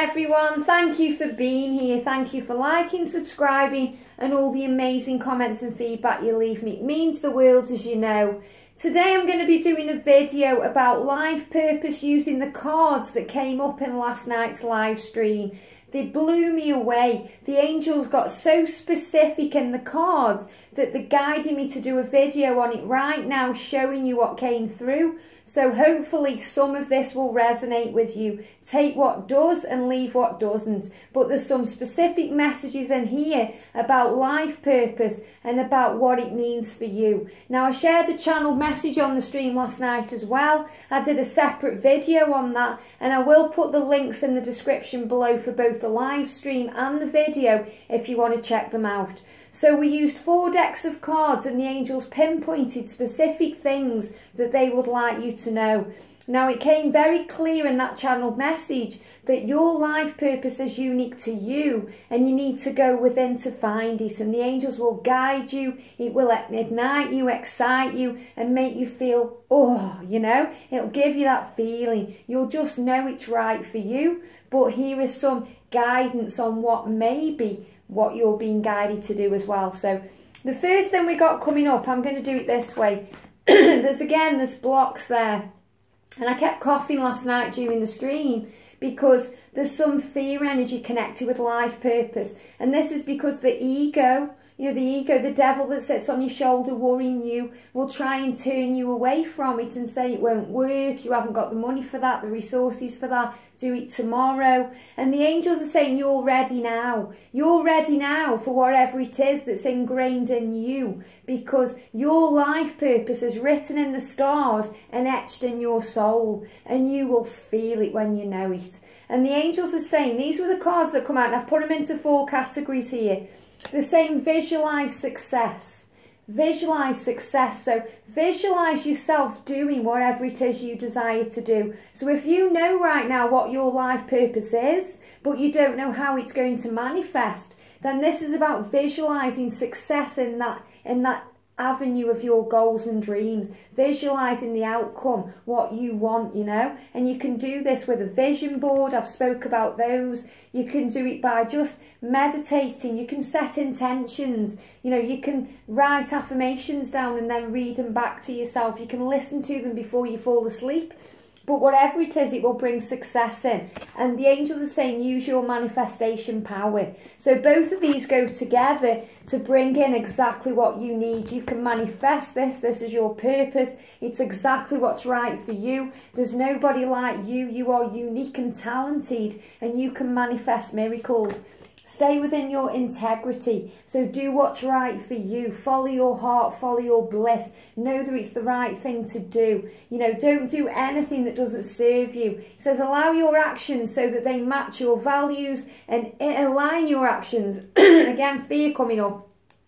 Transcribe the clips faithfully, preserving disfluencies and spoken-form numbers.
everyone, thank you for being here, thank you for liking, subscribing and all the amazing comments and feedback you leave me. It means the world, as you know. Today I'm going to be doing a video about life purpose using the cards that came up in last night's live stream. They blew me away. The angels got so specific in the cards that they're guiding me to do a video on it right now, showing you what came through. So hopefully some of this will resonate with you. Take what does and leave what doesn't. But there's some specific messages in here about life purpose and about what it means for you. Now, I shared a channel message on the stream last night as well. I did a separate video on that, and I will put the links in the description below for both the live stream and the video if you want to check them out. So we used four decks of cards and the angels pinpointed specific things that they would like you to know. Now, it came very clear in that channel message that your life purpose is unique to you and you need to go within to find it, and the angels will guide you. It will ignite you, excite you and make you feel, oh, you know, it'll give you that feeling. You'll just know it's right for you. But here is some guidance on what may be what you're being guided to do as well. So the first thing we got coming up, I'm going to do it this way. There's again, there's blocks there. And I kept coughing last night during the stream because there's some fear energy connected with life purpose. And this is because the ego, you know, the ego, the devil that sits on your shoulder worrying you, will try and turn you away from it and say it won't work, you haven't got the money for that, the resources for that, do it tomorrow. And the angels are saying you're ready now. You're ready now for whatever it is that's ingrained in you, because your life purpose is written in the stars and etched in your soul, and you will feel it when you know it. And the angels are saying, these were the cards that come out, and I've put them into four categories here. They're saying visualize success. Visualize success. So visualize yourself doing whatever it is you desire to do. So if you know right now what your life purpose is, but you don't know how it's going to manifest, then this is about visualizing success in that, in that avenue of your goals and dreams, visualizing the outcome, what you want, you know. And you can do this with a vision board. I've spoke about those. You can do it by just meditating. You can set intentions, you know, you can write affirmations down and then read them back to yourself. You can listen to them before you fall asleep. But whatever it is, it will bring success in. And the angels are saying use your manifestation power. So both of these go together to bring in exactly what you need. You can manifest this. This is your purpose. It's exactly what's right for you. There's nobody like you. You are unique and talented, and you can manifest miracles. Stay within your integrity. So do what's right for you. Follow your heart, follow your bliss. Know that it's the right thing to do. You know, don't do anything that doesn't serve you. It says allow your actions so that they match your values, and align your actions. Again, fear coming up.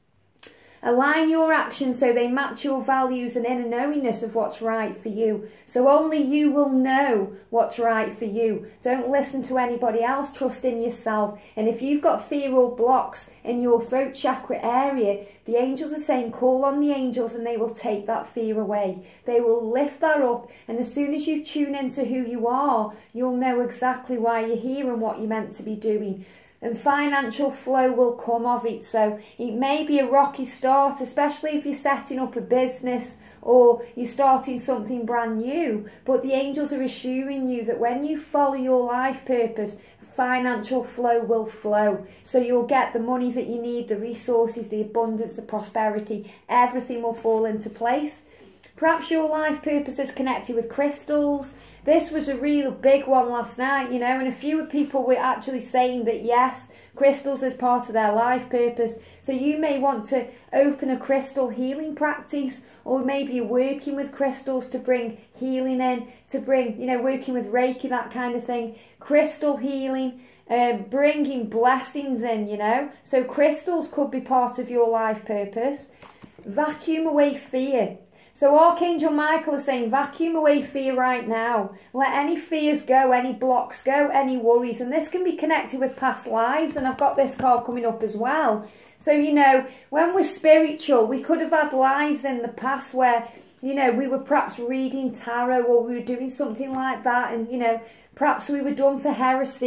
Align your actions so they match your values and inner knowingness of what's right for you. So only you will know what's right for you. Don't listen to anybody else. Trust in yourself. And if you've got fear or blocks in your throat chakra area, the angels are saying call on the angels and they will take that fear away. They will lift that up. And as soon as you tune into who you are, you'll know exactly why you're here and what you're meant to be doing. And financial flow will come of it. So it may be a rocky start, especially if you're setting up a business or you're starting something brand new. But the angels are assuring you that when you follow your life purpose, financial flow will flow. So you'll get the money that you need, the resources, the abundance, the prosperity. Everything will fall into place. Perhaps your life purpose is connected with crystals. This was a real big one last night, you know, and a few people were actually saying that, yes, crystals is part of their life purpose. So you may want to open a crystal healing practice, or maybe you're working with crystals to bring healing in, to bring, you know, working with Reiki, that kind of thing. Crystal healing, uh, bringing blessings in, you know. So crystals could be part of your life purpose. Vacuum away fear. So Archangel Michael is saying, vacuum away fear right now. Let any fears go, any blocks go, any worries. And this can be connected with past lives. And I've got this card coming up as well. So, you know, when we're spiritual, we could have had lives in the past where, you know, we were perhaps reading tarot or we were doing something like that. And, you know, perhaps we were done for heresy.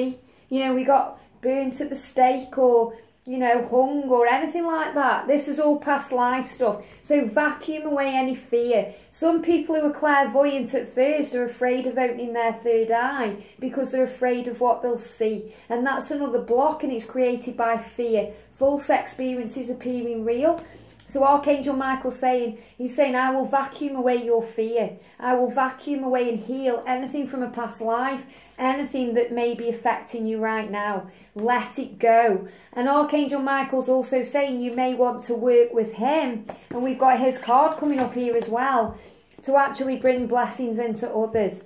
you know, we got burnt at the stake or, you know, hung or anything like that. This is all past life stuff. So vacuum away any fear. Some people who are clairvoyant at first are afraid of opening their third eye because they're afraid of what they'll see. And that's another block, and it's created by fear. False experiences appearing real. So Archangel Michael's saying, he's saying, I will vacuum away your fear. I will vacuum away and heal anything from a past life, anything that may be affecting you right now. Let it go. And Archangel Michael's also saying you may want to work with him. And we've got his card coming up here as well, to actually bring blessings into others,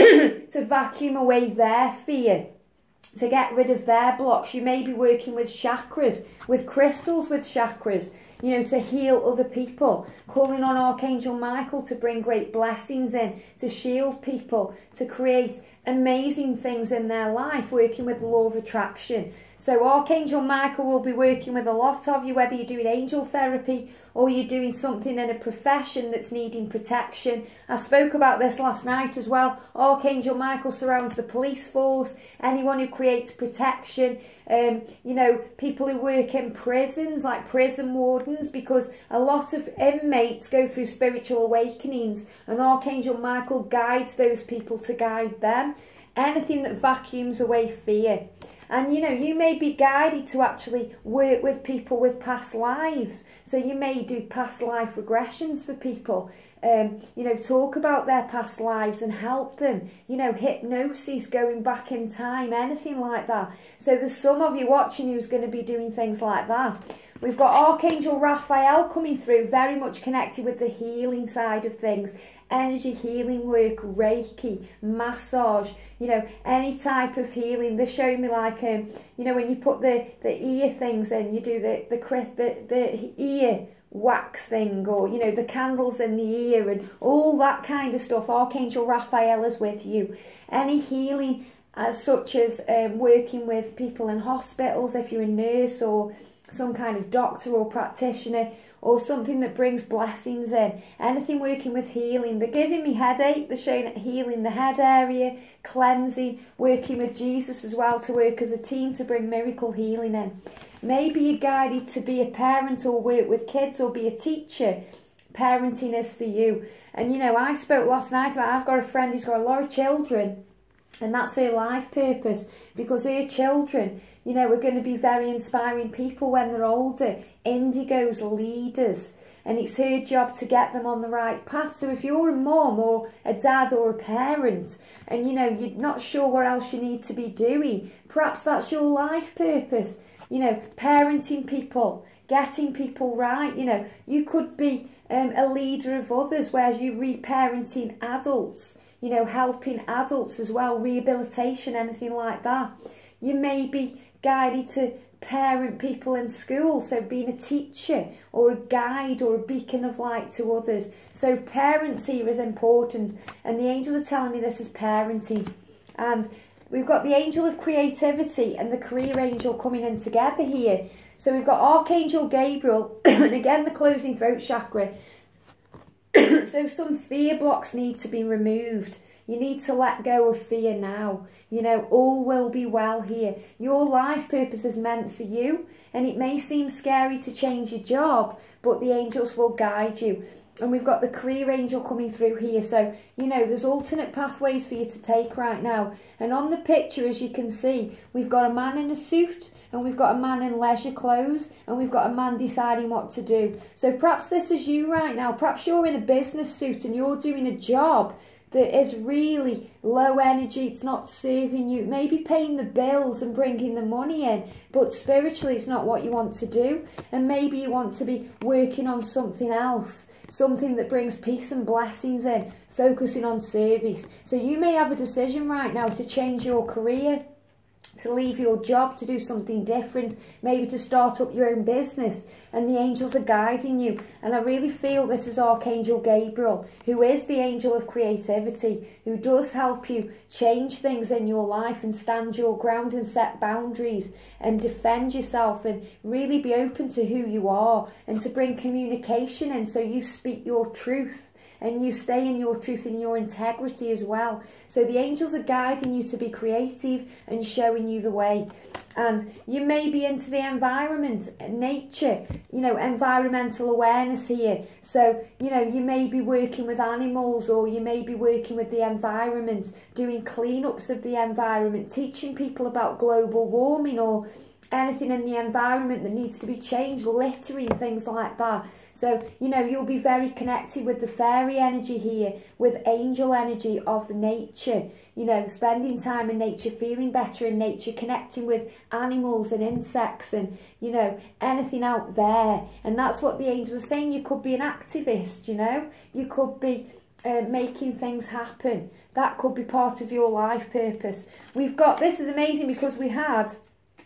to vacuum away their fear, to get rid of their blocks. You may be working with chakras, with crystals with chakras, you know, to heal other people, calling on Archangel Michael to bring great blessings in, to shield people, to create amazing things in their life, working with the law of attraction. So Archangel Michael will be working with a lot of you, whether you're doing angel therapy or you're doing something in a profession that's needing protection. I spoke about this last night as well. Archangel Michael surrounds the police force, anyone who creates protection, um, you know, people who work in prisons, like prison wardens, because a lot of inmates go through spiritual awakenings, and Archangel Michael guides those people to guide them. Anything that vacuums away fear. And, you know, you may be guided to actually work with people with past lives. So you may do past life regressions for people. Um, you know, talk about their past lives and help them. You know, hypnosis, going back in time, anything like that. So there's some of you watching who's going to be doing things like that. We've got Archangel Raphael coming through, very much connected with the healing side of things. Energy healing work, Reiki, massage, you know, any type of healing. They're showing me like, um, you know, when you put the, the ear things in, you do the, the, the, the ear wax thing, or, you know, the candles in the ear and all that kind of stuff. Archangel Raphael is with you. Any healing as such as um, working with people in hospitals, if you're a nurse or some kind of doctor or practitioner, or something that brings blessings in. Anything working with healing. They're giving me headache. They're showing healing the head area, cleansing, working with Jesus as well to work as a team to bring miracle healing in. Maybe you're guided to be a parent or work with kids or be a teacher. Parenting is for you. And, you know, I spoke last night about, I've got a friend who's got a lot of children, and that's her life purpose, because her children, you know, are going to be very inspiring people when they're older. Indigos, leaders. And it's her job to get them on the right path. So if you're a mum or a dad or a parent, and, you know, you're not sure what else you need to be doing, perhaps that's your life purpose. You know, parenting people, getting people right. You know, you could be um, a leader of others, whereas you're reparenting adults. You know, helping adults as well, rehabilitation, anything like that. You may be guided to parent people in school, so being a teacher or a guide or a beacon of light to others. So parents here is important, and the angels are telling me this is parenting. And we've got the angel of creativity and the career angel coming in together here. So we've got Archangel Gabriel, and again the closing throat chakra. So some fear blocks need to be removed. You need to let go of fear now. You know, all will be well here. Your life purpose is meant for you, and it may seem scary to change your job, but the angels will guide you. And we've got the career angel coming through here. So, you know, there's alternate pathways for you to take right now. And on the picture, as you can see, we've got a man in a suit, and we've got a man in leisure clothes, and we've got a man deciding what to do. So perhaps this is you right now. Perhaps you're in a business suit and you're doing a job that is really low energy. It's not serving you. Maybe paying the bills and bringing the money in, but spiritually it's not what you want to do. And maybe you want to be working on something else, something that brings peace and blessings in, focusing on service. So you may have a decision right now to change your career, to leave your job, to do something different, maybe to start up your own business, and the angels are guiding you. And I really feel this is Archangel Gabriel, who is the angel of creativity, who does help you change things in your life and stand your ground and set boundaries and defend yourself and really be open to who you are, and to bring communication in so you speak your truth and you stay in your truth and your integrity as well. So the angels are guiding you to be creative and showing you the way. And you may be into the environment, nature, you know, environmental awareness here. So, you know, you may be working with animals, or you may be working with the environment, doing cleanups of the environment, teaching people about global warming or anything in the environment that needs to be changed, littering, things like that. So, you know, you'll be very connected with the fairy energy here, with angel energy of the nature, you know, spending time in nature, feeling better in nature, connecting with animals and insects and, you know, anything out there. And that's what the angels are saying. You could be an activist, you know, you could be uh, making things happen. That could be part of your life purpose. We've got, this is amazing because we had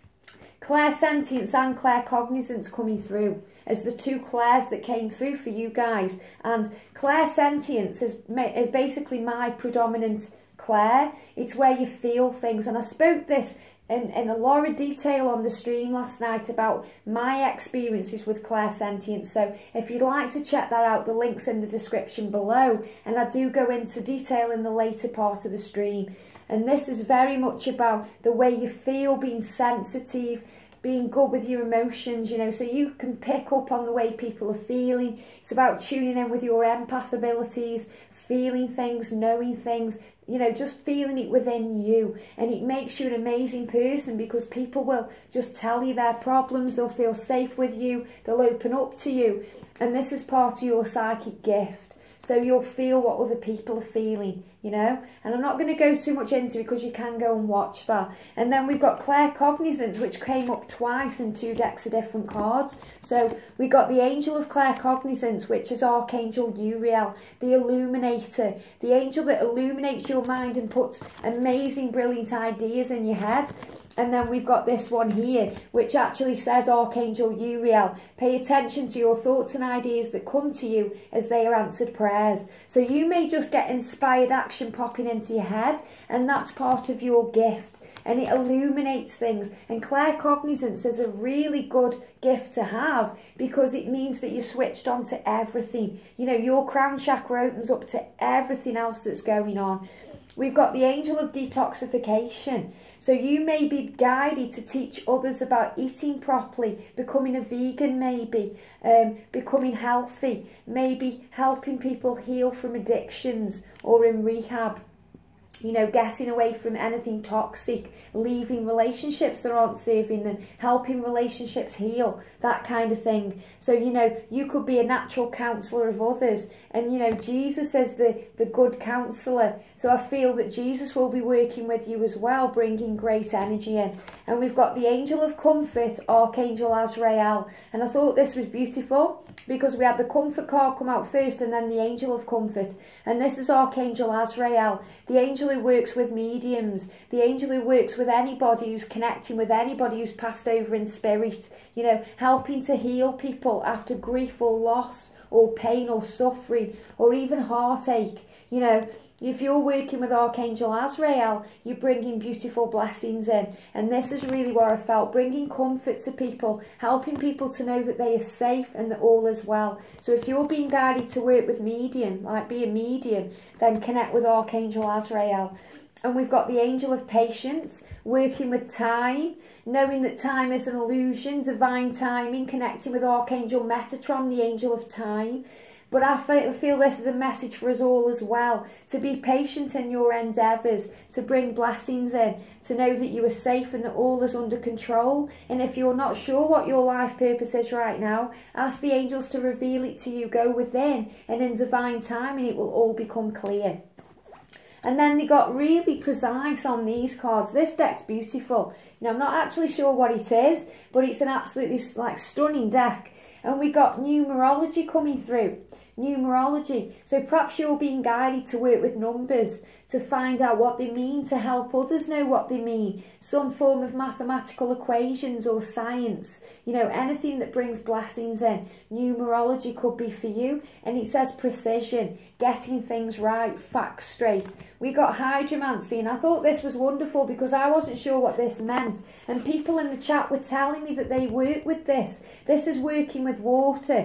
clairsentience and claircognizance coming through as the two clairs that came through for you guys. And clairsentience is, is basically my predominant clair. It's where you feel things. And I spoke this in, in a lot of detail on the stream last night about my experiences with clairsentience. So if you'd like to check that out, the link's in the description below. And I do go into detail in the later part of the stream. And this is very much about the way you feel, being sensitive, being good with your emotions, you know, so you can pick up on the way people are feeling. It's about tuning in with your empath abilities, feeling things, knowing things, you know, just feeling it within you. And it makes you an amazing person because people will just tell you their problems. They'll feel safe with you. They'll open up to you. And this is part of your psychic gift. So you'll feel what other people are feeling, you know. And I'm not going to go too much into it because you can go and watch that. And then we've got claircognizance, which came up twice in two decks of different cards. So we got the angel of claircognizance, which is Archangel Uriel, the illuminator, the angel that illuminates your mind and puts amazing, brilliant ideas in your head. And then we've got this one here, which actually says Archangel Uriel. Pay attention to your thoughts and ideas that come to you as they are answered prayers. So you may just get inspired action popping into your head, and that's part of your gift. And it illuminates things. And claircognizance is a really good gift to have because it means that you're switched on to everything. You know, your crown chakra opens up to everything else that's going on. We've got the angel of detoxification. So you may be guided to teach others about eating properly, becoming a vegan maybe, um, becoming healthy, maybe helping people heal from addictions or in rehab. You know, getting away from anything toxic, leaving relationships that aren't serving them, helping relationships heal, that kind of thing. So, you know, you could be a natural counsellor of others. And, you know, Jesus is the, the good counsellor. So I feel that Jesus will be working with you as well, bringing great energy in. And we've got the angel of comfort, Archangel Azrael. And I thought this was beautiful because we had the comfort card come out first and then the angel of comfort. And this is Archangel Azrael, the angel who works with mediums, the angel who works with anybody who's connecting with anybody who's passed over in spirit, you know, helping to heal people after grief or loss or pain or suffering or even heartache. You know, if you're working with Archangel Azrael, you're bringing beautiful blessings in. And this is really what I felt, bringing comfort to people, helping people to know that they are safe and that all is well. So if you're being guided to work with medium, like be a medium, then connect with Archangel Azrael. And we've got the angel of patience, working with time, knowing that time is an illusion, divine timing, connecting with Archangel Metatron, the angel of time. But I feel this is a message for us all as well, to be patient in your endeavours, to bring blessings in, to know that you are safe and that all is under control. And if you're not sure what your life purpose is right now, ask the angels to reveal it to you, go within, and in divine timing it will all become clear. And then they got really precise on these cards. This deck's beautiful. You know, I'm not actually sure what it is, but it's an absolutely like stunning deck. And we got numerology coming through. Numerology. So perhaps you're being guided to work with numbers, to find out what they mean, to help others know what they mean. Some form of mathematical equations or science. You know, anything that brings blessings in. Numerology could be for you. And it says precision, getting things right, facts straight. We got hydromancy, and I thought this was wonderful because I wasn't sure what this meant. And people in the chat were telling me that they work with this. This is working with water.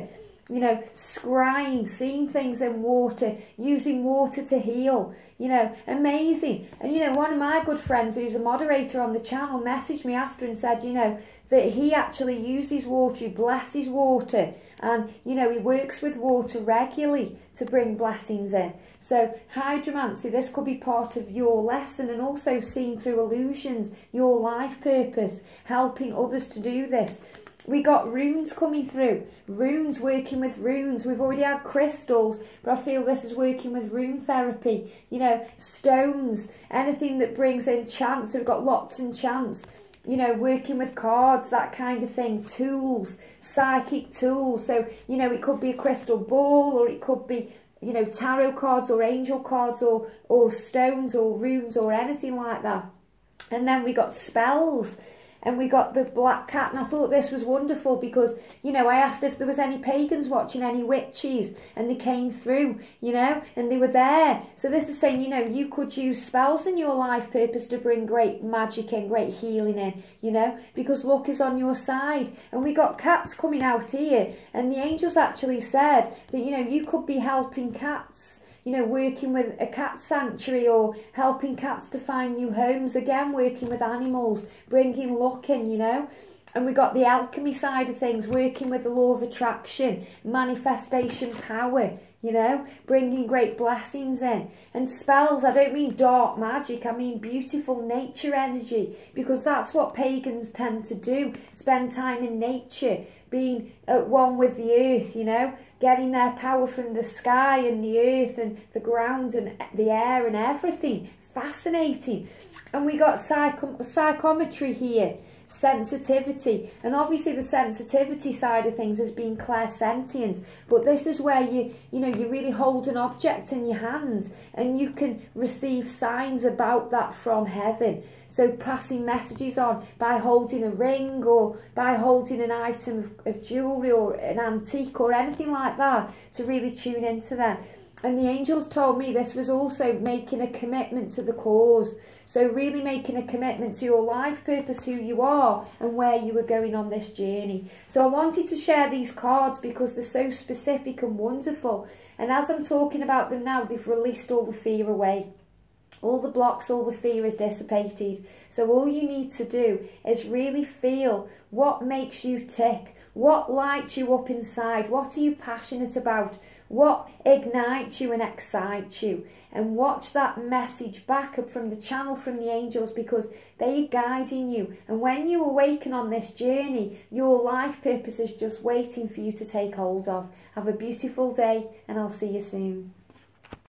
you know, scrying, seeing things in water, using water to heal, you know, amazing. And, you know, one of my good friends who's a moderator on the channel messaged me after and said, you know, that he actually uses water, he blesses water, and, you know, he works with water regularly to bring blessings in. So, hydromancy, this could be part of your lesson, and also seeing through illusions, your life purpose, helping others to do this. We got runes coming through, runes, working with runes. We've already had crystals, but I feel this is working with rune therapy, you know, stones, anything that brings in chance. We've got lots and chance, you know, working with cards, that kind of thing, tools, psychic tools. So, you know, it could be a crystal ball, or it could be, you know, tarot cards or angel cards, or, or stones or runes or anything like that. And then we got spells. And we got the black cat, and I thought this was wonderful because, you know, I asked if there was any pagans watching, any witches, and they came through, you know, and they were there. So this is saying, you know, you could use spells in your life purpose to bring great magic and great healing in, you know, because luck is on your side. And we got cats coming out here, and the angels actually said that, you know, you could be helping cats, you know, working with a cat sanctuary, or helping cats to find new homes, again, working with animals, bringing luck in, you know. And we got the alchemy side of things, working with the law of attraction, manifestation power, you know, bringing great blessings in. And spells, I don't mean dark magic, I mean beautiful nature energy, because that's what pagans tend to do, spend time in nature, being at one with the earth, you know, getting their power from the sky and the earth and the ground and the air and everything. Fascinating. And we got psych psychometry here, sensitivity, and obviously the sensitivity side of things has been clairsentient, but this is where you you know you really hold an object in your hand and you can receive signs about that from heaven. So passing messages on by holding a ring, or by holding an item of, of jewellery or an antique or anything like that, to really tune into them. And the angels told me this was also making a commitment to the cause. So really making a commitment to your life purpose, who you are and where you are going on this journey. So I wanted to share these cards because they're so specific and wonderful. And as I'm talking about them now, they've released all the fear away. All the blocks, all the fear is dissipated. So all you need to do is really feel what makes you tick, what lights you up inside, what are you passionate about, what ignites you and excites you, and watch that message back up from the channel, from the angels, because they are guiding you. And when you awaken on this journey, your life purpose is just waiting for you to take hold of. Have a beautiful day, and I'll see you soon.